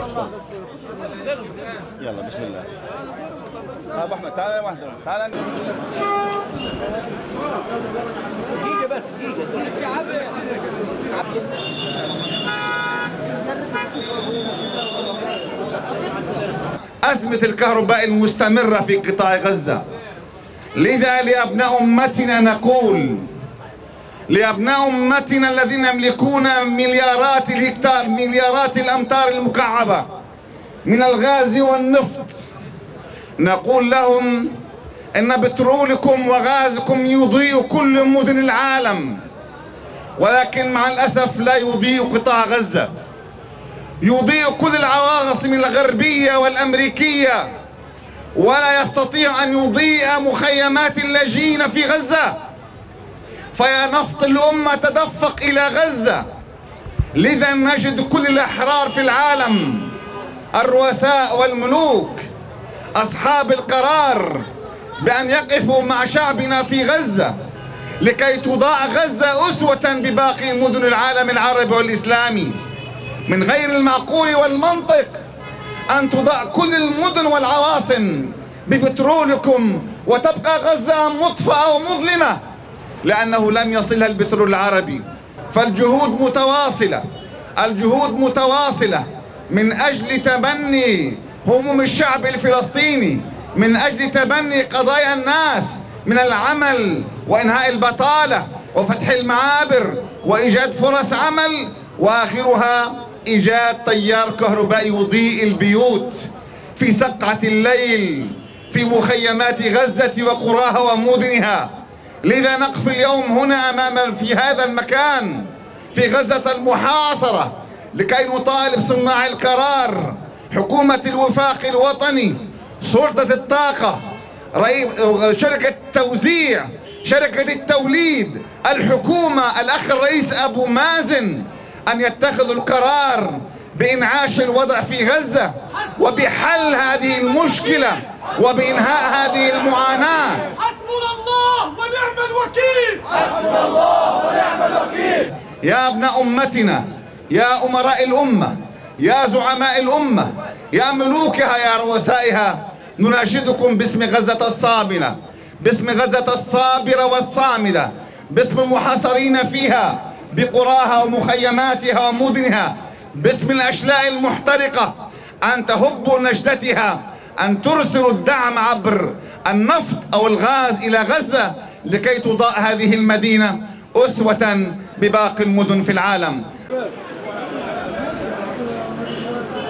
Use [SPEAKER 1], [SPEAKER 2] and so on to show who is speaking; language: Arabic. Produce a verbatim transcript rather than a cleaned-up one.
[SPEAKER 1] يلا بسم الله. ابو احمد تعال واحده تعال.
[SPEAKER 2] دقيقة بس دقيقة.
[SPEAKER 3] أزمة الكهرباء المستمرة في قطاع غزة، لذا لأبناء أمتنا نقول، لأبناء أمتنا الذين يملكون مليارات الهكتار مليارات الأمتار المكعبة من الغاز والنفط، نقول لهم إن بترولكم وغازكم يضيء كل مدن العالم، ولكن مع الأسف لا يضيء قطاع غزة، يضيء كل العواصم الغربية والأمريكية، ولا يستطيع أن يضيء مخيمات اللاجئين في غزة. فيا نفط الأمة تدفق إلى غزة. لذا نجد كل الأحرار في العالم، الرؤساء والملوك أصحاب القرار، بأن يقفوا مع شعبنا في غزة لكي تضاء غزة أسوة بباقي مدن العالم العربي والإسلامي. من غير المعقول والمنطق أن تضاء كل المدن والعواصم ببترولكم وتبقى غزة مطفأة ومظلمة لأنه لم يصلها البترول العربي. فالجهود متواصلة، الجهود متواصلة من أجل تبني هموم الشعب الفلسطيني، من أجل تبني قضايا الناس من العمل وإنهاء البطالة وفتح المعابر وإيجاد فرص عمل، وآخرها إيجاد تيار كهربائي يضيء البيوت في سقعة الليل في مخيمات غزة وقراها ومدنها. لذا نقف اليوم هنا أمام في هذا المكان في غزة المحاصرة لكي نطالب صناع القرار، حكومة الوفاق الوطني، سلطة الطاقة، شركة التوزيع، شركة التوليد، الحكومة، الأخ الرئيس أبو مازن، أن يتخذوا القرار بإنعاش الوضع في غزة وبحل هذه المشكلة وبإنهاء هذه المعاناة.
[SPEAKER 4] حسبنا الله ونعم الوكيل. حسبنا الله ونعم الوكيل.
[SPEAKER 3] يا ابناء أمتنا، يا أمراء الأمة، يا زعماء الأمة، يا ملوكها، يا رؤسائها، نناشدكم باسم غزة الصابرة، باسم غزة الصابرة والصامدة، باسم المحاصرين فيها بقراها ومخيماتها ومدنها، باسم الأشلاء المحترقة، أن تهبوا نجدتها، أن ترسلوا الدعم عبر النفط أو الغاز إلى غزة لكي تضاء هذه المدينة أسوة بباقي المدن في العالم.